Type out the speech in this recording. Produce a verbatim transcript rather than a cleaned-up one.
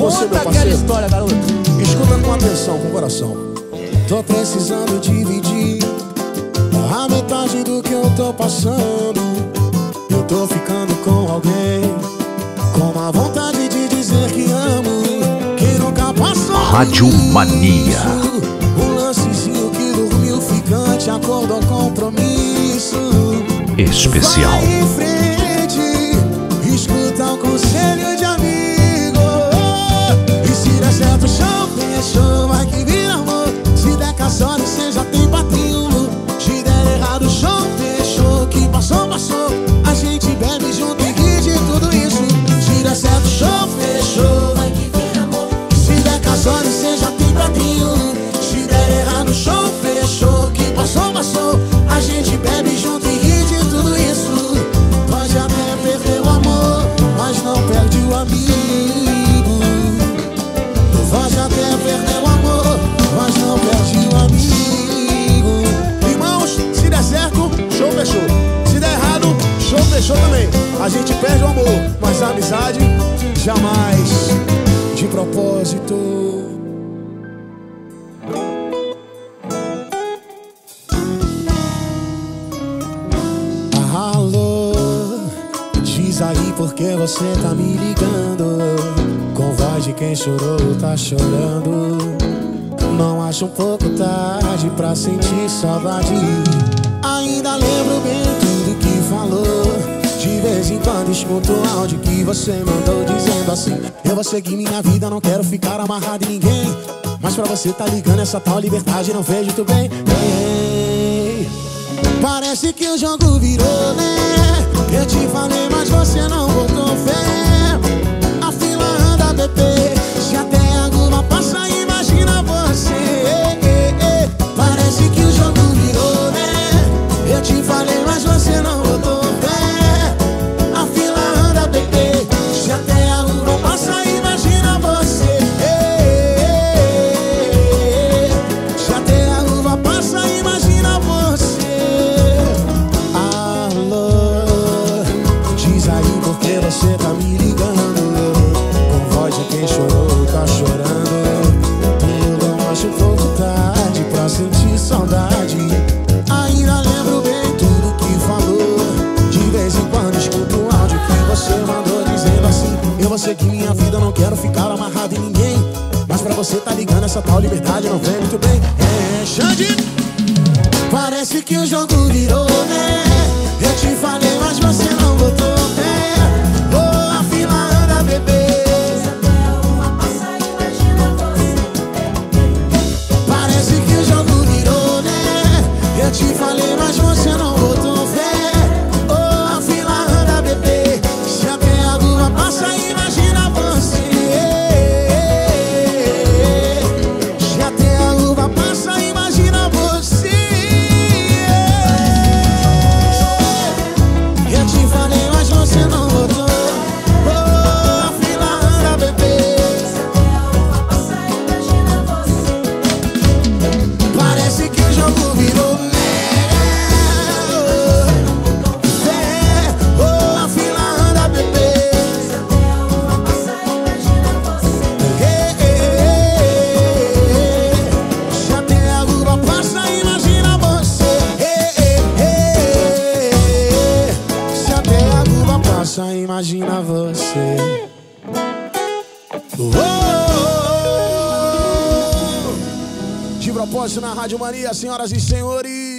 você, meu aquela parceiro. história, garoto. Escuta com atenção, com coração. Tô precisando dividir a metade do que eu tô passando. Eu tô ficando com alguém com uma vontade de dizer que amo, que nunca passou. Rádio Mania. Um lancezinho que dormiu ficante, acordou compromisso Especial. Vai em frente, escuta o conselho de amigo. E se der certo, show, fechou, vai que vira amor. Se der caçola, cê já tem patrinho. Se der errado, show, fechou, que passou, passou. A gente bebe junto e ri de tudo isso. Se der certo, show, fechou, vai que vira amor. Se der caçola, cê já tem patrinho. Se der errado, show, fechou, que passou, passou. A gente bebe junto e ri de tudo isso. Pode até perder o amor, mas não perde o amigo. Pode até perder o amor, mas não perde o amigo. Irmãos, se der certo, show, fechou. Se der errado, show, fechou também. A gente perde o amor, mas a amizade jamais. De propósito. Alô, diz aí porque você tá me ligando, com voz de quem chorou, tá chorando. Não acho um pouco tarde pra sentir saudade. Ainda lembro bem tudo que falou. De vez em quando escuto o áudio que você mandou dizendo assim: eu vou seguir minha vida, não quero ficar amarrado em ninguém. Mas pra você tá ligando essa tal liberdade, não vejo tu bem. Ei, parece que o jogo virou, né? Eu te falei, mas você não botou fé. A fila anda, bebê. Se até alguma passa, imagina você. Parece que o jogo virou, né? Eu te falei, mas você não botou fé. A fila anda, bebê. Se até alguma passa, imagina você. Se até alguma passa, imagina você. Alô, diz aí porque você tá me ligando, com voz de quem chorou, tá chorando. Eu não acho um pouco tarde pra sentir saudade. Ainda lembro bem tudo que falou. De vez em quando escuto um áudio que você mandou dizendo assim: eu vou seguir minha vida, não quero ficar amarrado em ninguém. Mas pra você tá ligando essa tal liberdade, não vem muito bem. É, Xande, parece que o jogo virou, né? Eu te falei, mas você não botou fé. Oh, a fila anda, bebê. Parece que o jogo virou, né? Eu te falei, mas você não botou fé. Oh, a fila anda, bebê. Se até alguma passa, imagina você. Se até alguma passa, imagina você. Eu te falei, mas você não botou. Oh, a fila anda, bebê. Parece que o jogo virou, né? É, oh, a fila anda, bebê. É, é, é. Se até a lua passa, imagina você. É, é, é. Se até a lua passa, imagina você. Oh, de propósito na Rádio Mania, senhoras e senhores.